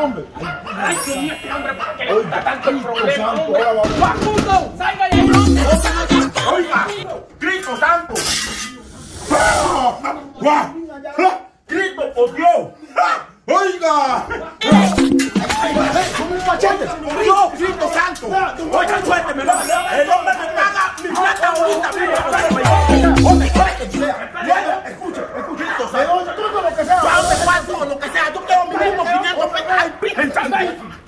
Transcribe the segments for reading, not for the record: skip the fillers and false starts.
hombre. Ay, Dios mío, este hombre, ¿por qué le gusta tanto el problema, hombre? Santo, ¡Facundo! ¡Salga de ahí, hombre! Oiga, Cristo Santo. Cristo, por Dios. Oiga. ¡Como un machete! Por Dios, Cristo Santo. Oiga, suélteme. El hombre me paga mi plata ahorita. Hombre, suélteme. Escucha. Cristo Santo. Todo lo que sea. Yo te cuento lo que sea. Yo quiero mi mismo 500 pesos. Ay, Virgen Santa.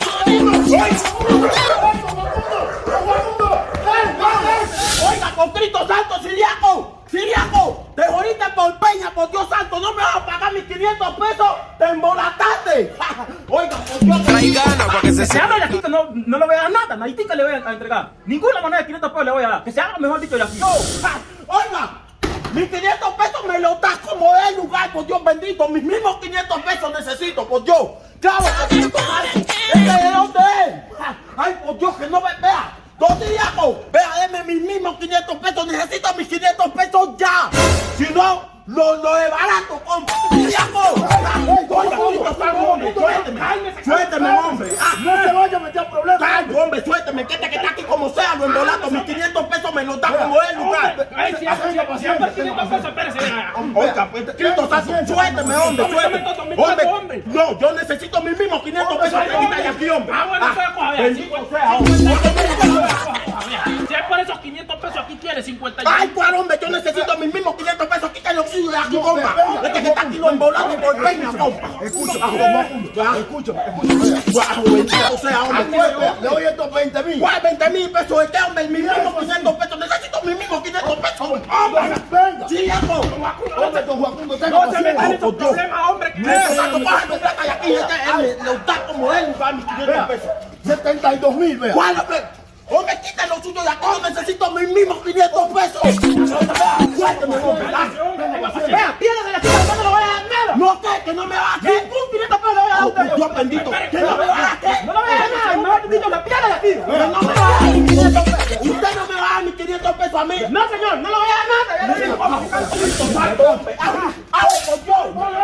Oiga, con Cristo Santo, Siriaco, te jodiste por peña, por Dios santo, no me vas a pagar mis 500 pesos, te embolataste. Oiga, por Dios. Trae ganas para que se Se haga de aquí que no le voy a dar nada, nadie que le voy a entregar. Ninguna moneda de 500 pesos le voy a dar. Que se haga mejor dicho de aquí. Oiga, mis 500 pesos me los das como de lugar, por Dios bendito. Mis mismos 500 pesos necesito, por Dios. Claro, por Cristo Santo. ¿De dónde es? Ay, por Dios, que no me vea. Don Siriaco, vea, deme mis mismos 500 pesos. Necesito mis 500 pesos ya. Si no, lo de barato, compa. Siriaco. Oiga, Cristo Santo, hombre, suélteme, hombre. No se vaya a meter problemas. Ay, hombre, suélteme, que está aquí como sea, lo embolato. Mis 500 pesos me los da como de lugar. Ay, si hace 500 pesos, espérese. Oiga, pues, Cristo Santo, suélteme, hombre, hombre, no, yo necesito mis mismos 500 pesos que quita aquí, hombre. Ah, bueno, eso es coja, vea. Bendito sea, hombre. Si es por esos 500 pesos, aquí tiene 50. Ay, cuál, hombre, yo necesito mis mismos 500 pesos, quítalo de aquí, compa. Este que está aquí lo embolato por peña, compa. Escúchame. Guau, bendito sea, hombre. Le doy estos 20.000. ¿Cuál 20.000 pesos? ¿De qué, hombre? Mis mismos 500 pesos, necesito mis mismos 500 pesos. Venga. Sí, hijo. Hombre, don Facundo, tenga No se metan en paciencia. esos problemas, hombre. Cristo Santo, coge tu plata y aquí, lo da como él, va mis 500 pesos. 72.000, vea. ¿Cuál, hombre? Hombre, quita lo suyo de acá, necesito mis mismos 500 pesos. Suélteme, hombre. Vea, piérdase de aquí, no me lo voy a dar nada. No, que no me va a hacer. Ningún 500 pesos le voy a dar a usted. Dios bendito. Que no me va a hacer. No le voy a dar nada, mejor dicho, le pierda de aquí. Que no me va a dar mis 500 pesos. Usted no me va a dar mis 500 pesos a mí. No, señor, no le voy a dar nada. Ya le digo. Cristo Santo, hombre. Por Dios.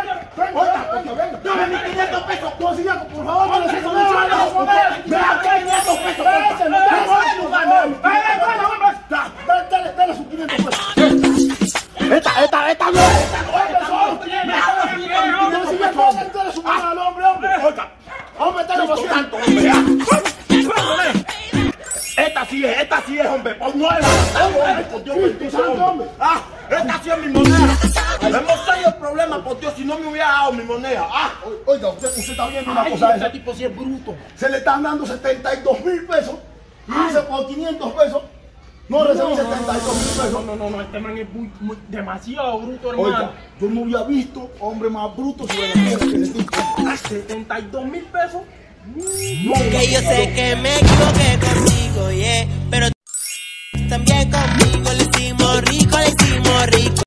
Oiga, dame mis 500 pesos. Don Siriaco, por favor, no le Vea, 500 pesos. Dale sus 500 pesos. Esta no es. Don Siriaco, dale su mano al hombre. Oiga, Hombre, tenga Cristo paciencia. Santo, hombre. Esta sí es, hombre. Por no es por Dios bendito, hombre. Esta sí es mi moneda. Hemos tenido el problema, por Dios, si no me hubiera dado mi moneda. Oiga, usted está viendo una Ay, cosa. este tipo sí es bruto. Se le están dando 72.000 pesos. Y dice por 500 pesos. No recibí 72.000 pesos. No, este man es muy demasiado bruto, Oiga, hermano. yo no había visto hombre más bruto sobre la tierra que le digo. 72.000 pesos. Que yo sé que me equivoqué contigo, yeah, pero también conmigo le hicimos rico,